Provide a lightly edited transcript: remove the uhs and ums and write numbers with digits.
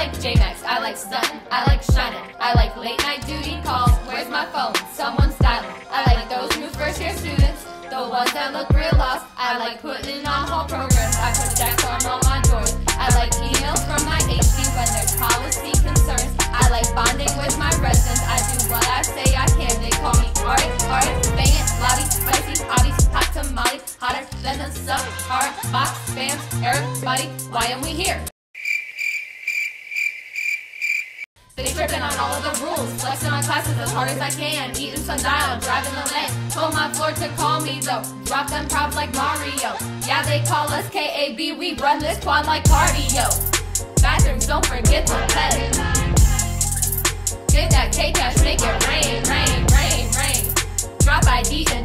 like J-Max, I like stunting, I like shining, I like late night duty calls. Where's my phone? Someone's dialing. I like those new first year students, the ones that look real lost. I like putting on whole programs, I put stacks on all my doors. I like emails from my HD when there's policy concerns. I like bonding with my residents, I do what I say I can. They call me artist, bang it, lobby, spicy, hotties, hot tamale, hotter than the Sahara, box, spam, everybody, why am we here? They tripping on all of the rules, flexing on classes as hard as I can, eating sundial, driving the lane, told my floor to call me though, drop them props like Mario, yeah they call us KAB, we run this quad like cardio, bathrooms don't forget the pay, get that K-Cash, make it rain, rain, rain, rain, drop IDs and